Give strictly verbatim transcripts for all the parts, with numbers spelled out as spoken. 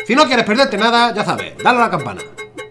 Si no quieres perderte nada, ya sabes, dale a la campana.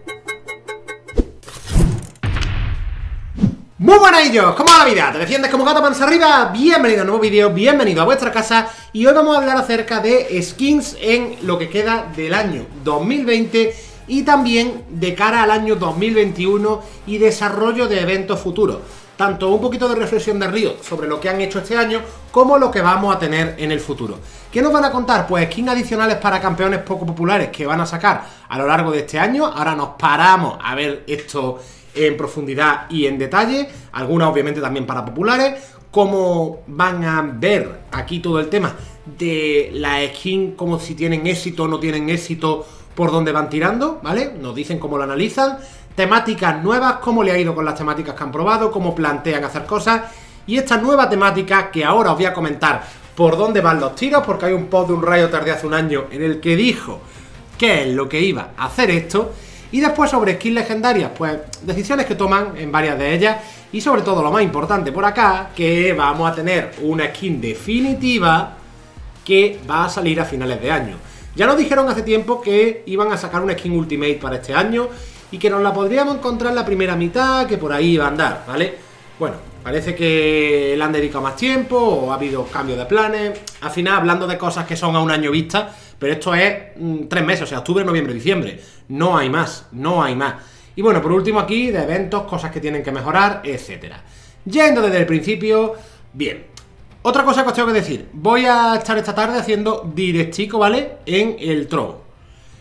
Muy buenas ellos, ¿cómo va la vida? ¿Te defiendes como gato panza arriba? Bienvenido a un nuevo vídeo, bienvenido a vuestra casa. Y hoy vamos a hablar acerca de skins en lo que queda del año dos mil veinte y también de cara al año dos mil veintiuno y desarrollo de eventos futuros. Tanto un poquito de reflexión de Riot sobre lo que han hecho este año, como lo que vamos a tener en el futuro. ¿Qué nos van a contar? Pues skins adicionales para campeones poco populares que van a sacar a lo largo de este año. Ahora nos paramos a ver esto en profundidad y en detalle. Algunas obviamente también para populares. Cómo van a ver aquí todo el tema de la skin, como si tienen éxito o no tienen éxito, por dónde van tirando, ¿vale? Nos dicen cómo lo analizan. Temáticas nuevas, cómo le ha ido con las temáticas que han probado, cómo plantean hacer cosas. Y esta nueva temática que ahora os voy a comentar por dónde van los tiros, porque hay un post de un Riot de hace un año en el que dijo qué es lo que iba a hacer esto. Y después sobre skins legendarias, pues decisiones que toman en varias de ellas. Y sobre todo lo más importante por acá, que vamos a tener una skin definitiva que va a salir a finales de año. Ya nos dijeron hace tiempo que iban a sacar una skin Ultimate para este año y que nos la podríamos encontrar en la primera mitad, que por ahí va a andar, ¿vale? Bueno, parece que le han dedicado más tiempo o ha habido cambios de planes. Al final, hablando de cosas que son a un año vista, pero esto es mmm, tres meses, o sea, octubre, noviembre, diciembre. No hay más, no hay más. Y bueno, por último aquí, de eventos, cosas que tienen que mejorar, etcétera. Yendo desde el principio, bien. Otra cosa que os tengo que decir, voy a estar esta tarde haciendo directico, ¿vale? En el Trovo.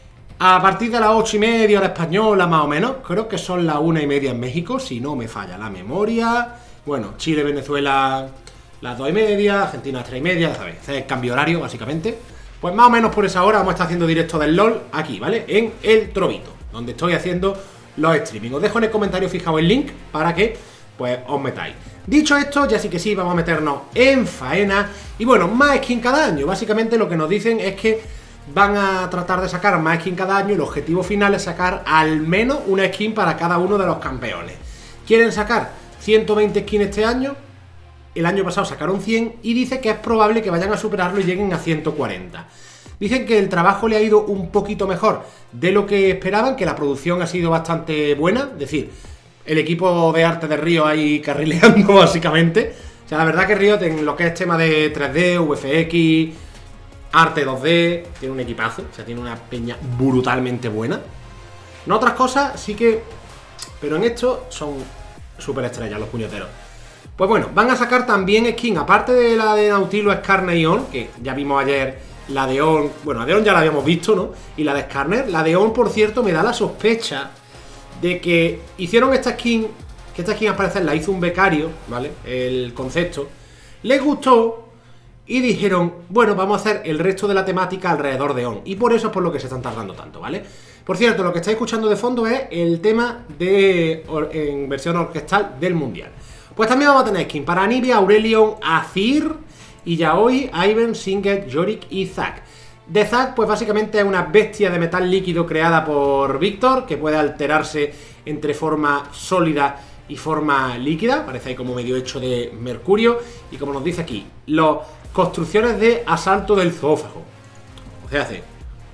A partir de las ocho y media hora española, más o menos. Creo que son las una y media en México, si no me falla la memoria. Bueno, Chile, Venezuela, las dos y media, Argentina, tres y media, ¿sabes? Es el cambio horario, básicamente. Pues más o menos por esa hora vamos a estar haciendo directo del LOL aquí, ¿vale? En el Trovito, donde estoy haciendo los streaming. Os dejo en el comentario fijado el link para que, pues, os metáis. Dicho esto, ya sí que sí, vamos a meternos en faena. Y bueno, más skin cada año. Básicamente lo que nos dicen es que van a tratar de sacar más skin cada año y el objetivo final es sacar al menos una skin para cada uno de los campeones. Quieren sacar ciento veinte skins este año. El año pasado sacaron cien y dice que es probable que vayan a superarlo y lleguen a ciento cuarenta. Dicen que el trabajo le ha ido un poquito mejor de lo que esperaban, que la producción ha sido bastante buena. Es decir, el equipo de arte de Riot ahí carrileando básicamente. O sea, la verdad que Riot en lo que es tema de tres D, V F X, arte dos D, tiene un equipazo. O sea, tiene una peña brutalmente buena. En otras cosas sí que... pero en esto son súper estrellas los puñeteros. Pues bueno, van a sacar también skin, aparte de la de Nautilus, Skarner y On, que ya vimos ayer la de On, bueno, la de On ya la habíamos visto, ¿no? Y la de Skarner, la de On, por cierto, me da la sospecha de que hicieron esta skin, que esta skin al parecer la hizo un becario, ¿vale? El concepto, les gustó y dijeron, bueno, vamos a hacer el resto de la temática alrededor de On, y por eso es por lo que se están tardando tanto, ¿vale? Por cierto, lo que estáis escuchando de fondo es el tema de en versión orquestal del Mundial. Pues también vamos a tener skin para Anivia, Aurelion, Azir y Yaoi, Ivern, Singed, Yorick y Zac. De Zac, pues básicamente es una bestia de metal líquido creada por Víctor, que puede alterarse entre forma sólida y forma líquida. Parece ahí como medio hecho de mercurio. Y como nos dice aquí, las construcciones de asalto del zoófago. O sea, hace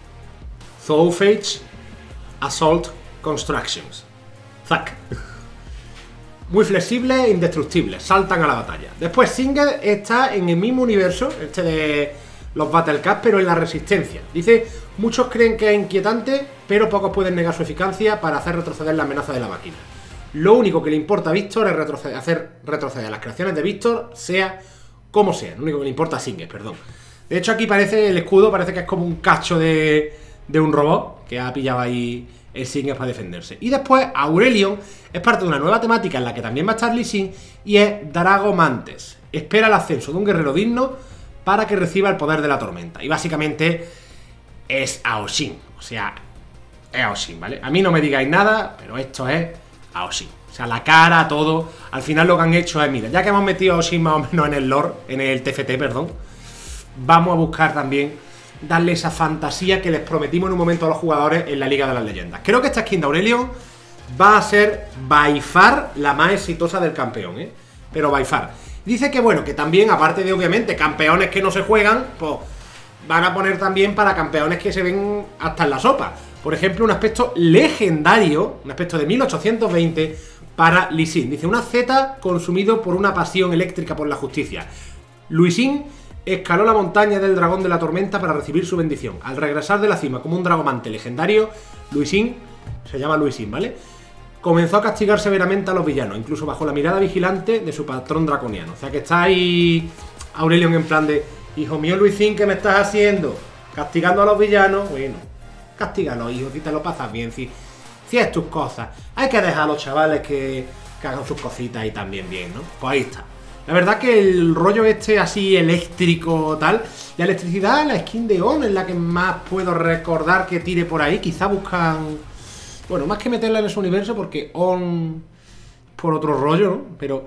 Zoophage Assault Constructions. Zac. Muy flexibles e indestructibles, saltan a la batalla. Después Singed está en el mismo universo, este de los Battle Cup, pero en la resistencia. Dice, muchos creen que es inquietante, pero pocos pueden negar su eficacia para hacer retroceder la amenaza de la máquina. Lo único que le importa a Víctor es retroceder, hacer retroceder las creaciones de Víctor, sea como sea. Lo único que le importa a Singed, perdón. De hecho aquí parece, el escudo parece que es como un cacho de, de un robot que ha pillado ahí el Singed para defenderse. Y después Aurelion es parte de una nueva temática en la que también va a estar Lee Sin, y es Dragomantes. Espera el ascenso de un guerrero digno para que reciba el poder de la tormenta. Y básicamente es Aoshin. O sea, es Aoshin, ¿vale? A mí no me digáis nada, pero esto es Aoshin. O sea, la cara, todo. Al final lo que han hecho es, mira, ya que hemos metido a Aoshin más o menos en el lore, en el T F T, perdón, vamos a buscar también darle esa fantasía que les prometimos en un momento a los jugadores en la Liga de las Leyendas. Creo que esta skin de Aurelion va a ser by far la más exitosa del campeón, ¿eh? Pero by far. Dice que bueno, que también, aparte de obviamente campeones que no se juegan, pues van a poner también para campeones que se ven hasta en la sopa. Por ejemplo, un aspecto legendario, un aspecto de mil ochocientos veinte para Lee Sin. Dice, una Z consumido por una pasión eléctrica por la justicia. Luisín escaló la montaña del dragón de la tormenta para recibir su bendición. Al regresar de la cima como un dragomante legendario, Luisín, se llama Luisín, ¿vale?, comenzó a castigar severamente a los villanos, incluso bajo la mirada vigilante de su patrón draconiano. O sea que está ahí Aurelion en plan de, hijo mío Luisín, ¿qué me estás haciendo? Castigando a los villanos. Bueno, castígalos, hijo, si te lo pasas bien, si, si es tus cosas. Hay que dejar a los chavales que, que hagan sus cositas ahí también bien, ¿no? Pues ahí está. La verdad que el rollo este así eléctrico tal, la electricidad, la skin de On es la que más puedo recordar que tire por ahí. Quizá buscan, bueno, más que meterla en ese universo, porque On por otro rollo, ¿no? Pero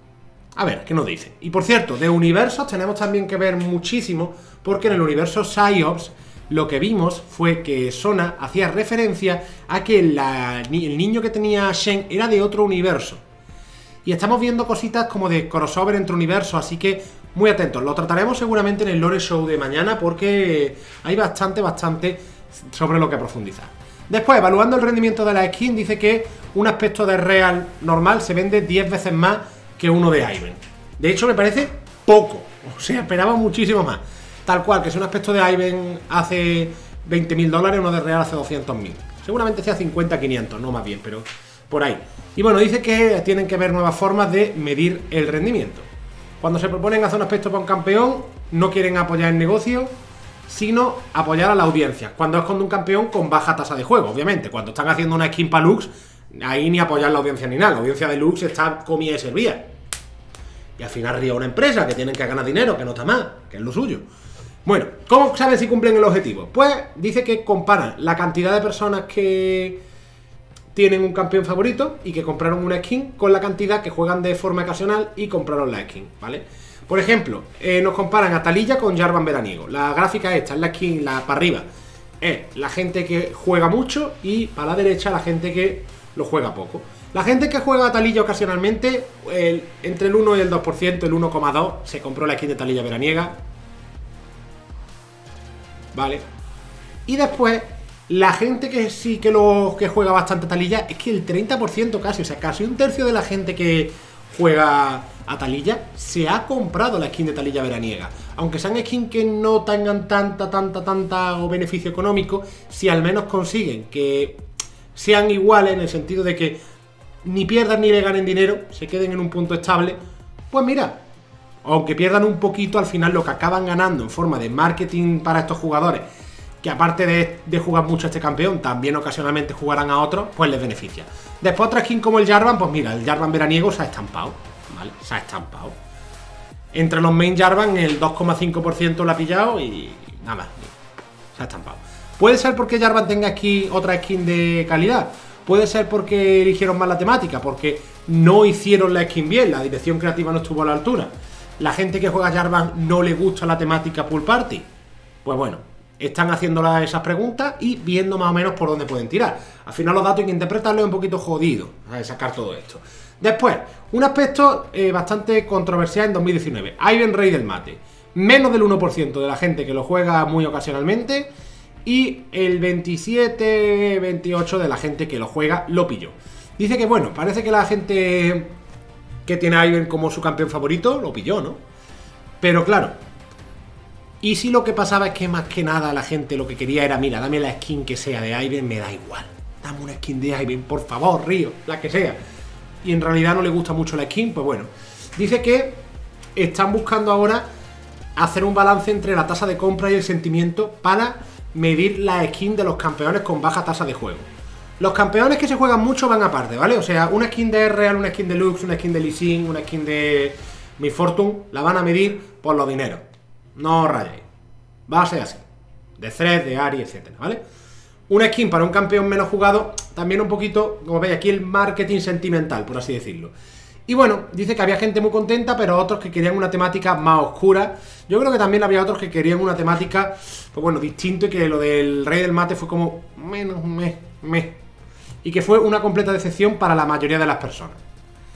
a ver, ¿qué nos dice? Y por cierto, de universos tenemos también que ver muchísimo, porque en el universo Psyops lo que vimos fue que Sona hacía referencia a que la, el niño que tenía Shen era de otro universo. Y estamos viendo cositas como de crossover entre universos, así que muy atentos. Lo trataremos seguramente en el Lore Show de mañana, porque hay bastante, bastante sobre lo que profundizar. Después, evaluando el rendimiento de la skin, dice que un aspecto de Real normal se vende diez veces más que uno de Iven. De hecho, me parece poco. O sea, esperaba muchísimo más. Tal cual, que si un aspecto de Iven hace veinte mil dólares, uno de Real hace doscientos mil. Seguramente sea cincuenta, quinientos, no más bien, pero por ahí. Y bueno, dice que tienen que ver nuevas formas de medir el rendimiento. Cuando se proponen hacer un aspecto para un campeón, no quieren apoyar el negocio, sino apoyar a la audiencia. Cuando es con un campeón con baja tasa de juego, obviamente. Cuando están haciendo una skin para Lux, ahí ni apoyar la audiencia ni nada. La audiencia de Lux está comida y servía. Y al final ríe una empresa que tienen que ganar dinero, que no está mal, que es lo suyo. Bueno, ¿cómo saben si cumplen el objetivo? Pues dice que comparan la cantidad de personas que tienen un campeón favorito y que compraron una skin con la cantidad que juegan de forma ocasional y compraron la skin, ¿vale? Por ejemplo, eh, nos comparan a Taliyah con Jarvan veraniego. La gráfica esta es la skin, la para arriba es la gente que juega mucho y para la derecha la gente que lo juega poco. La gente que juega a Taliyah ocasionalmente, el, entre el uno y el dos por ciento, el uno coma dos, se compró la skin de Taliyah veraniega, ¿vale? Y después, la gente que sí que lo que juega bastante Taliyah, es que el treinta por ciento casi, o sea, casi un tercio de la gente que juega a Taliyah se ha comprado la skin de Taliyah veraniega. Aunque sean skins que no tengan tanta, tanta, tanta o beneficio económico, si al menos consiguen que sean iguales en el sentido de que ni pierdan ni le ganen dinero, se queden en un punto estable, pues mira, aunque pierdan un poquito, al final lo que acaban ganando en forma de marketing para estos jugadores, que aparte de, de jugar mucho a este campeón, también ocasionalmente jugarán a otros, pues les beneficia. Después otra skin como el Jarvan, pues mira, el Jarvan veraniego se ha estampado, ¿vale? Se ha estampado. Entre los main Jarvan el dos coma cinco por ciento lo ha pillado y nada más, se ha estampado. Puede ser porque Jarvan tenga aquí otra skin de calidad, puede ser porque eligieron mal la temática, porque no hicieron la skin bien, la dirección creativa no estuvo a la altura. La gente que juega Jarvan no le gusta la temática Pool Party. Pues bueno, están haciendo esas preguntas y viendo más o menos por dónde pueden tirar. Al final los datos hay que interpretarlos un poquito jodido, a sacar todo esto. Después, un aspecto eh, bastante controversial en dos mil diecinueve. Ivern Rey del Mate. Menos del uno por ciento de la gente que lo juega muy ocasionalmente y el veintisiete veintiocho por ciento de la gente que lo juega lo pilló. Dice que bueno, parece que la gente que tiene a Ivern como su campeón favorito lo pilló, ¿no? Pero claro, y si lo que pasaba es que más que nada la gente lo que quería era, mira, dame la skin que sea de Ivern, me da igual. Dame una skin de Ivern, por favor, Río, la que sea. Y en realidad no le gusta mucho la skin, pues bueno. Dice que están buscando ahora hacer un balance entre la tasa de compra y el sentimiento para medir la skin de los campeones con baja tasa de juego. Los campeones que se juegan mucho van aparte, ¿vale? O sea, una skin de Real, una skin de Lux, una skin de Lee Sin, una skin de Miss Fortune, la van a medir por los dineros. No os rayéis. Va a ser así. De Thread, de Ari, etcétera, ¿vale? Una skin para un campeón menos jugado, también un poquito, como veis aquí, el marketing sentimental, por así decirlo. Y bueno, dice que había gente muy contenta, pero otros que querían una temática más oscura. Yo creo que también había otros que querían una temática, pues bueno, distinto, y que lo del Rey del Mate fue como menos, me, me. Y que fue una completa decepción para la mayoría de las personas.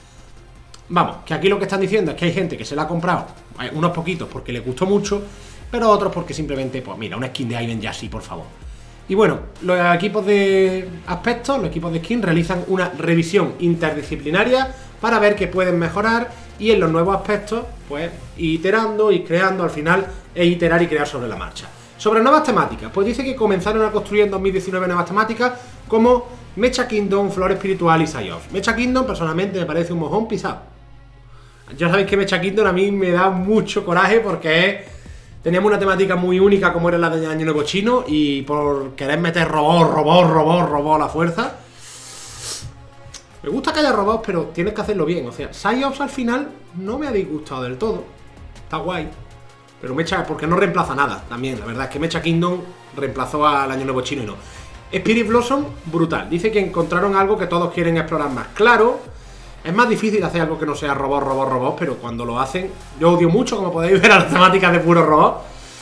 Vamos, que aquí lo que están diciendo es que hay gente que se la ha comprado, unos poquitos porque les gustó mucho, pero otros porque simplemente, pues mira, una skin de Ivan ya sí, por favor. Y bueno, los equipos de aspectos, los equipos de skin realizan una revisión interdisciplinaria para ver qué pueden mejorar y en los nuevos aspectos, pues iterando y creando al final, e iterar y crear sobre la marcha. Sobre nuevas temáticas, pues dice que comenzaron a construir en dos mil diecinueve nuevas temáticas como Mecha Kingdom, Flor Espiritual y Psyops. Mecha Kingdom personalmente me parece un mojón pisado. Ya sabéis que Mecha Kingdom a mí me da mucho coraje porque es... teníamos una temática muy única como era la de Año Nuevo Chino y por querer meter robots, robots, robots, robots a la fuerza. Me gusta que haya robots, pero tienes que hacerlo bien. O sea, Psyops al final no me ha disgustado del todo. Está guay. Pero Mecha, porque no reemplaza nada también. La verdad es que Mecha Kingdom reemplazó al Año Nuevo Chino y no. Spirit Blossom, brutal. Dice que encontraron algo que todos quieren explorar más. Claro, es más difícil hacer algo que no sea robot, robot, robot, pero cuando lo hacen, yo odio mucho, como podéis ver, a las temáticas de puro robot.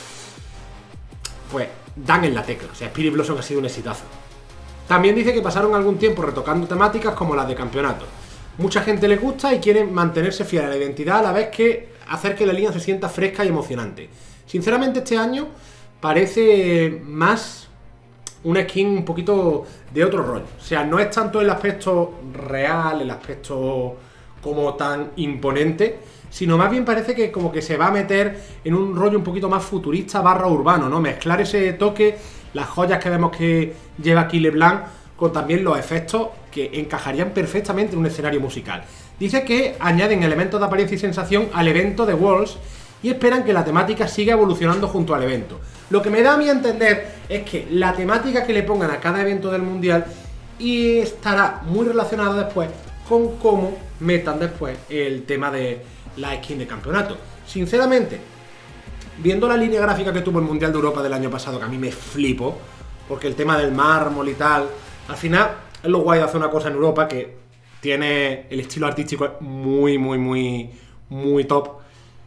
Pues dan en la tecla. O sea, Spirit Blossom ha sido un exitazo. También dice que pasaron algún tiempo retocando temáticas como las de campeonato. Mucha gente le gusta y quiere mantenerse fiel a la identidad a la vez que hacer que la línea se sienta fresca y emocionante. Sinceramente este año parece más una skin un poquito de otro rollo. O sea, no es tanto el aspecto real, el aspecto como tan imponente, sino más bien parece que como que se va a meter en un rollo un poquito más futurista barra urbano, ¿no? Mezclar ese toque, las joyas que vemos que lleva aquí LeBlanc, con también los efectos que encajarían perfectamente en un escenario musical. Dice que añaden elementos de apariencia y sensación al evento de Worlds y esperan que la temática siga evolucionando junto al evento. Lo que me da a mí a entender es que la temática que le pongan a cada evento del mundial y estará muy relacionada después con cómo metan después el tema de la skin de campeonato. Sinceramente, viendo la línea gráfica que tuvo el Mundial de Europa del año pasado, que a mí me flipo, porque el tema del mármol y tal, al final es lo guay de hacer una cosa en Europa que tiene el estilo artístico muy, muy, muy, muy top.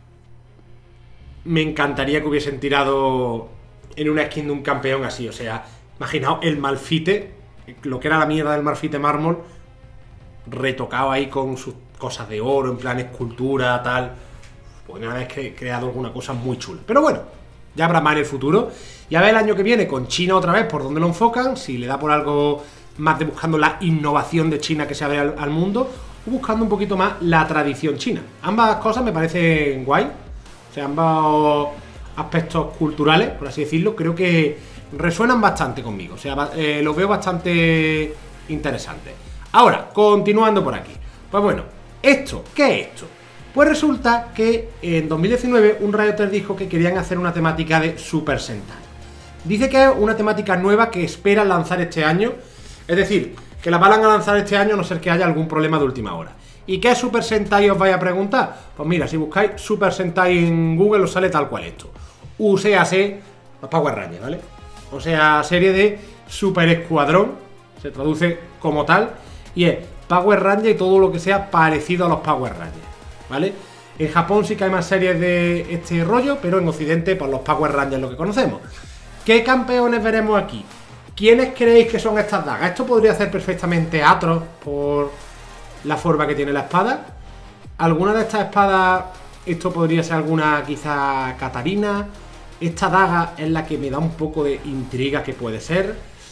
Me encantaría que hubiesen tirado en una skin de un campeón así, o sea, imaginaos el Malfite, lo que era la mierda del Malfite mármol, retocado ahí con sus cosas de oro, en plan escultura, tal. Podrían haber cre creado alguna cosa muy chula. Pero bueno, ya habrá más en el futuro. Y a ver el año que viene con China otra vez por dónde lo enfocan, si le da por algo más de buscando la innovación de China que se abre al, al mundo, o buscando un poquito más la tradición china. Ambas cosas me parecen guay. O sea, ambos aspectos culturales, por así decirlo, creo que resuenan bastante conmigo. O sea, eh, los veo bastante interesantes. Ahora, continuando por aquí. Pues bueno, ¿esto? ¿Qué es esto? Pues resulta que en dos mil diecinueve un Rioter dijo que querían hacer una temática de Super Sentai. Dice que es una temática nueva que esperan lanzar este año. Es decir, que la van a lanzar este año a no ser que haya algún problema de última hora. ¿Y qué es Super Sentai, os vais a preguntar? Pues mira, si buscáis Super Sentai en Google os sale tal cual esto. U C A C, los Power Rangers, ¿vale? O sea, serie de Super Escuadrón, se traduce como tal, y es Power Ranger y todo lo que sea parecido a los Power Rangers, ¿vale? En Japón sí que hay más series de este rollo, pero en Occidente, pues los Power Rangers lo que conocemos. ¿Qué campeones veremos aquí? ¿Quiénes creéis que son estas dagas? Esto podría ser perfectamente Atrox por la forma que tiene la espada. ¿Alguna de estas espadas, esto podría ser alguna quizá Katarina? Esta daga es la que me da un poco de intriga que puede ser.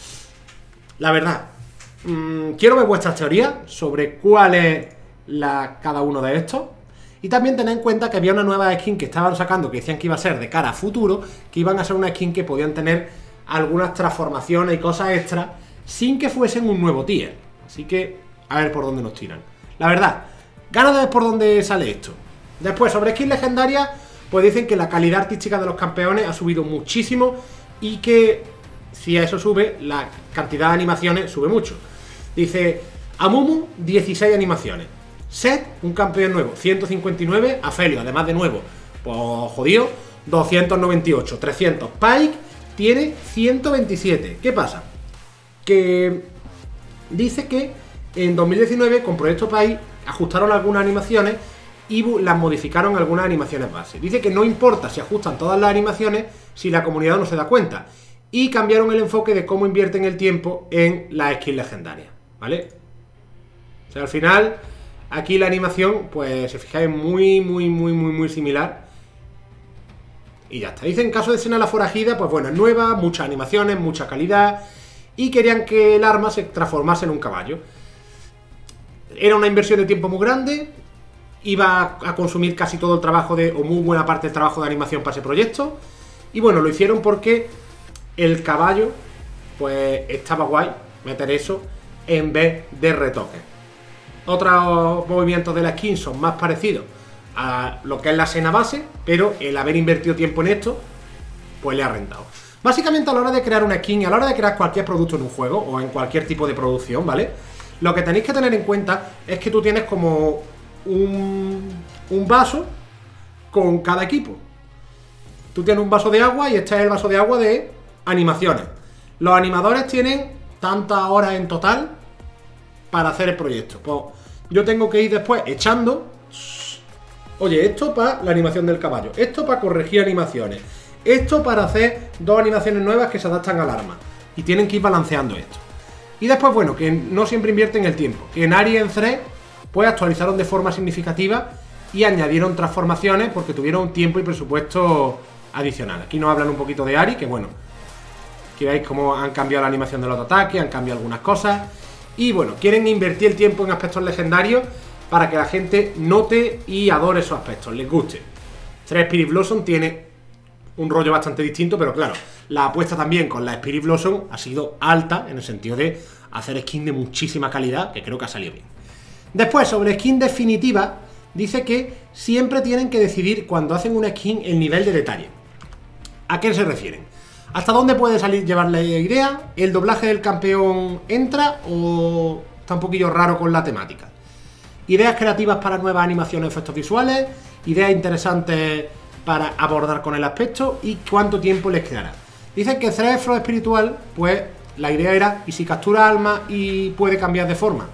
La verdad, mmm, quiero ver vuestras teorías sobre cuál es la, cada uno de estos. Y también tened en cuenta que había una nueva skin que estaban sacando que decían que iba a ser de cara a futuro, que iban a ser una skin que podían tener algunas transformaciones y cosas extras sin que fuesen un nuevo tier. Así que a ver por dónde nos tiran. La verdad, ganas de ver por dónde sale esto. Después, sobre skins legendarias, pues dicen que la calidad artística de los campeones ha subido muchísimo y que si a eso sube, la cantidad de animaciones sube mucho. Dice, Amumu, dieciséis animaciones. Set, un campeón nuevo, ciento cincuenta y nueve. Afelio, además de nuevo, pues jodido, doscientos noventa y ocho. trescientos. Pike tiene ciento veintisiete. ¿Qué pasa? Que dice que en dos mil diecinueve con Proyecto Pike ajustaron algunas animaciones y las modificaron algunas animaciones base. Dice que no importa si ajustan todas las animaciones si la comunidad no se da cuenta. Y cambiaron el enfoque de cómo invierten el tiempo en las skins legendarias, ¿vale? O sea, al final, aquí la animación, pues si fijáis, muy, muy, muy, muy, muy similar. y ya está. Dice, en caso de Xena la Forajida, pues bueno, es nueva, muchas animaciones, mucha calidad, y querían que el arma se transformase en un caballo. Era una inversión de tiempo muy grande, iba a consumir casi todo el trabajo de, o muy buena parte del trabajo de animación para ese proyecto, y bueno, lo hicieron porque el caballo, pues estaba guay meter eso en vez de retoques. Otros movimientos de la skin son más parecidos a lo que es la escena base, pero el haber invertido tiempo en esto, pues le ha rentado. Básicamente, a la hora de crear una skin, a la hora de crear cualquier producto en un juego o en cualquier tipo de producción, ¿vale? Lo que tenéis que tener en cuenta es que tú tienes como un, un vaso con cada equipo. Tú tienes un vaso de agua y este es el vaso de agua de animaciones. Los animadores tienen tantas horas en total para hacer el proyecto. Pues yo tengo que ir después echando. Oye, esto para la animación del caballo, esto para corregir animaciones, esto para hacer dos animaciones nuevas que se adaptan al arma. Y tienen que ir balanceando esto. Y después, bueno, que no siempre invierten el tiempo. Que en Ari y en Thread, pues actualizaron de forma significativa y añadieron transformaciones porque tuvieron tiempo y presupuesto adicional. Aquí nos hablan un poquito de Ari, que bueno, que veis cómo han cambiado la animación de los ataques, han cambiado algunas cosas. Y bueno, quieren invertir el tiempo en aspectos legendarios para que la gente note y adore esos aspectos, les guste. Thread Spirit Blossom tiene un rollo bastante distinto, pero claro, la apuesta también con la Spirit Blossom ha sido alta en el sentido de hacer skin de muchísima calidad, que creo que ha salido bien. Después, sobre skin definitiva, dice que siempre tienen que decidir cuando hacen una skin el nivel de detalle. ¿A qué se refieren? ¿Hasta dónde puede salir llevar la idea? ¿El doblaje del campeón entra o está un poquillo raro con la temática? Ideas creativas para nuevas animaciones, efectos visuales, ideas interesantes para abordar con el aspecto y cuánto tiempo les quedará. Dicen que Thread Flow espiritual, pues la idea era, ¿y si captura alma y puede cambiar de forma?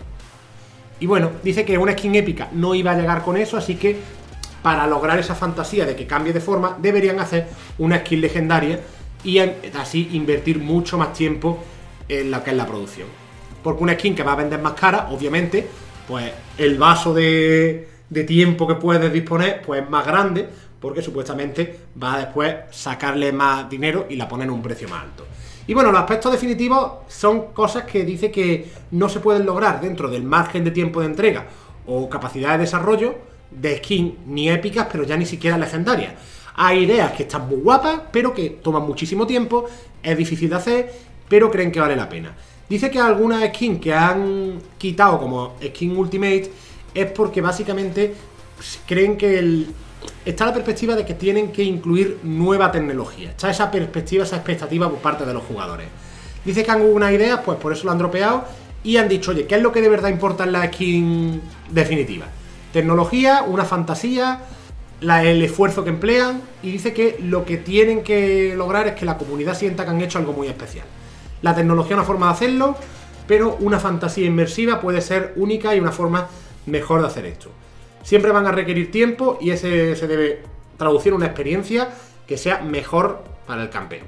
Y bueno, dice que una skin épica no iba a llegar con eso, así que para lograr esa fantasía de que cambie de forma, deberían hacer una skin legendaria y así invertir mucho más tiempo en lo que es la producción. Porque una skin que va a vender más cara, obviamente, pues el vaso de, de tiempo que puedes disponer pues es más grande, porque supuestamente va a después sacarle más dinero y la ponen a un precio más alto. Y bueno, los aspectos definitivos son cosas que dice que no se pueden lograr dentro del margen de tiempo de entrega o capacidad de desarrollo de skin ni épicas, pero ya ni siquiera legendarias. Hay ideas que están muy guapas, pero que toman muchísimo tiempo, es difícil de hacer, pero creen que vale la pena. Dice que algunas skins que han quitado como skin Ultimate es porque básicamente creen que el... está la perspectiva de que tienen que incluir nueva tecnología. Está esa perspectiva, esa expectativa por parte de los jugadores. Dice que han hubo unas ideas, pues por eso lo han dropeado y han dicho, oye, ¿qué es lo que de verdad importa en la skin definitiva? Tecnología, una fantasía, la, el esfuerzo que emplean, y dice que lo que tienen que lograr es que la comunidad sienta que han hecho algo muy especial. La tecnología es una forma de hacerlo, pero una fantasía inmersiva puede ser única y una forma mejor de hacer esto. Siempre van a requerir tiempo y ese se debe traducir en una experiencia que sea mejor para el campeón.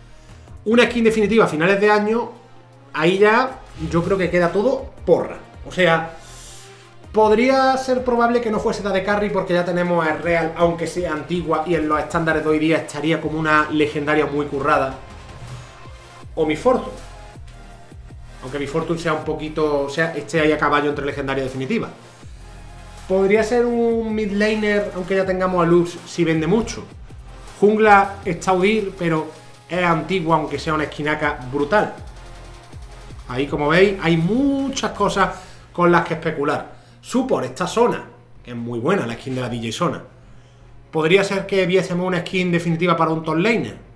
Una skin definitiva a finales de año, ahí ya yo creo que queda todo porra. O sea, podría ser probable que no fuese la de Carry porque ya tenemos a Real, aunque sea antigua y en los estándares de hoy día estaría como una legendaria muy currada. O Miss Fortune. Aunque Miss Fortune sea un poquito, o sea, esté ahí a caballo entre legendaria y definitiva. Podría ser un mid laner, aunque ya tengamos a Lux, si vende mucho. Jungla está a huir, pero es antigua, aunque sea una esquinaca brutal. Ahí, como veis, hay muchas cosas con las que especular. Support, esta Sona, que es muy buena, la skin de la D J Sona. Podría ser que viésemos una skin definitiva para un top laner.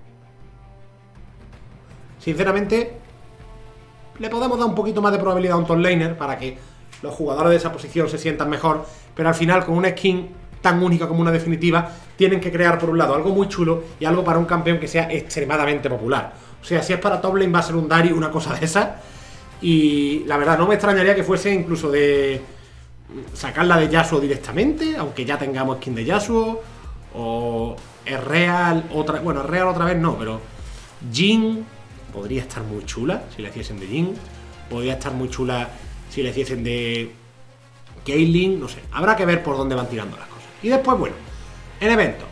Sinceramente, le podemos dar un poquito más de probabilidad a un top laner para que los jugadores de esa posición se sientan mejor, pero al final con una skin tan única como una definitiva tienen que crear por un lado algo muy chulo y algo para un campeón que sea extremadamente popular. O sea, si es para top lane va a ser un Dari, una cosa de esas, y la verdad no me extrañaría que fuese incluso de sacarla de Yasuo directamente, aunque ya tengamos skin de Yasuo, o es Real, otra, bueno, Real otra vez no, pero Jhin podría estar muy chula si le hiciesen de Jhin, podría estar muy chula si le hiciesen de Caitlyn, no sé, habrá que ver por dónde van tirando las cosas. Y después, bueno, en eventos,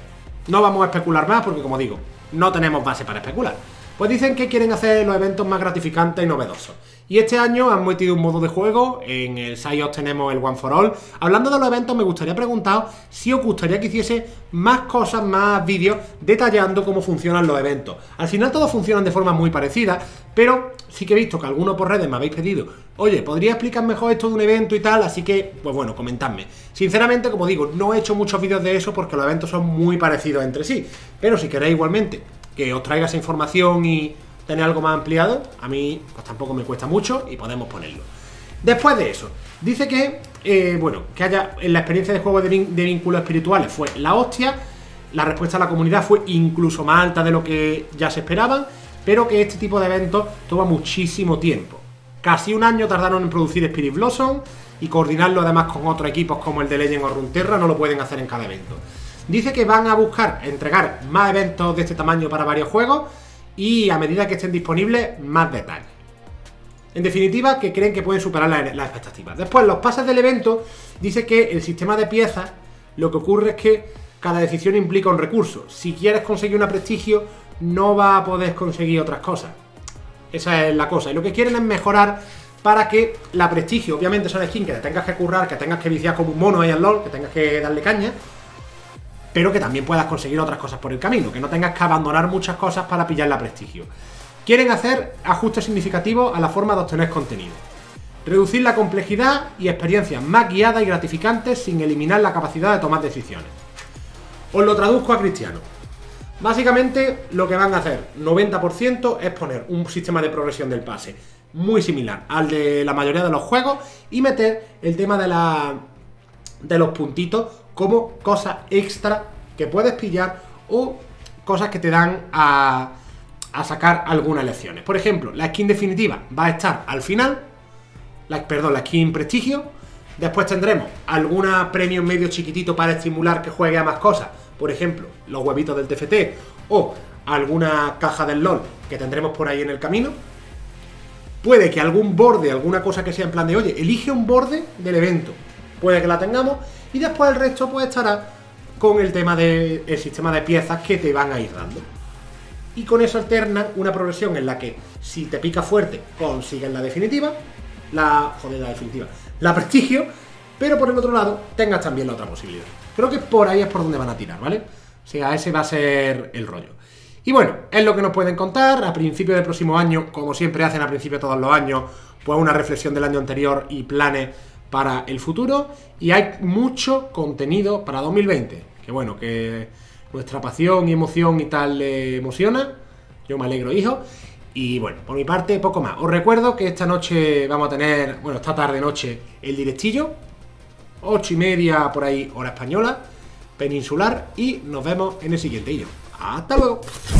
No vamos a especular más porque, como digo, no tenemos base para especular. Pues dicen que quieren hacer los eventos más gratificantes y novedosos. Y este año han metido un modo de juego, en el Psyops tenemos el One for All. Hablando de los eventos, me gustaría preguntaros si os gustaría que hiciese más cosas, más vídeos detallando cómo funcionan los eventos. Al final todos funcionan de forma muy parecida, pero sí que he visto que algunos por redes me habéis pedido, oye, ¿podría explicar mejor esto de un evento y tal? Así que, pues bueno, comentadme. Sinceramente, como digo, no he hecho muchos vídeos de eso porque los eventos son muy parecidos entre sí. Pero si queréis igualmente que os traiga esa información y tener algo más ampliado, a mí pues tampoco me cuesta mucho y podemos ponerlo. Después de eso, dice que, eh, bueno, que haya en la experiencia de juego de, de vínculos espirituales fue la hostia, la respuesta a la comunidad fue incluso más alta de lo que ya se esperaban, pero que este tipo de eventos toma muchísimo tiempo. Casi un año tardaron en producir Spirit Blossom y coordinarlo además con otros equipos como el de Legend o Runeterra, no lo pueden hacer en cada evento. Dice que van a buscar entregar más eventos de este tamaño para varios juegos y a medida que estén disponibles, más detalles. En definitiva, que creen que pueden superar las, las expectativas. Después, los pases del evento, dice que el sistema de piezas, lo que ocurre es que cada decisión implica un recurso. Si quieres conseguir una prestigio, no vas a poder conseguir otras cosas. Esa es la cosa. Y lo que quieren es mejorar para que la prestigio, obviamente son skins que te tengas que currar, que tengas que viciar como un mono ahí al LoL, que tengas que darle caña, pero que también puedas conseguir otras cosas por el camino, que no tengas que abandonar muchas cosas para pillar la prestigio. Quieren hacer ajustes significativos a la forma de obtener contenido. Reducir la complejidad y experiencias más guiadas y gratificantes sin eliminar la capacidad de tomar decisiones. Os lo traduzco a cristiano. Básicamente lo que van a hacer, noventa por ciento, es poner un sistema de progresión del pase muy similar al de la mayoría de los juegos y meter el tema de, la, de los puntitos como cosas extra que puedes pillar o cosas que te dan a, a sacar algunas lecciones. Por ejemplo, la skin definitiva va a estar al final, la, perdón, la skin prestigio. Después tendremos alguna premio medio chiquitito para estimular que juegue a más cosas. Por ejemplo, los huevitos del T F T o alguna caja del LoL que tendremos por ahí en el camino. Puede que algún borde, alguna cosa que sea en plan de, oye, elige un borde del evento. Puede que la tengamos. Y después el resto pues estará con el tema del sistema de piezas que te van a ir dando. Y con eso alternan una progresión en la que si te pica fuerte consigues la definitiva, la... joder, la definitiva, la prestigio, pero por el otro lado tengas también la otra posibilidad. Creo que por ahí es por donde van a tirar, ¿vale? O sea, ese va a ser el rollo. Y bueno, es lo que nos pueden contar. A principio del próximo año, como siempre hacen a principio de todos los años, pues una reflexión del año anterior y planes para el futuro. Y hay mucho contenido para dos mil veinte. Que bueno, que nuestra pasión y emoción y tal le emociona. Yo me alegro, hijo. Y bueno, por mi parte, poco más. Os recuerdo que esta noche vamos a tener, bueno, esta tarde-noche, el directillo. Ocho y media por ahí, hora española, peninsular. Y nos vemos en el siguiente vídeo. ¡Hasta luego!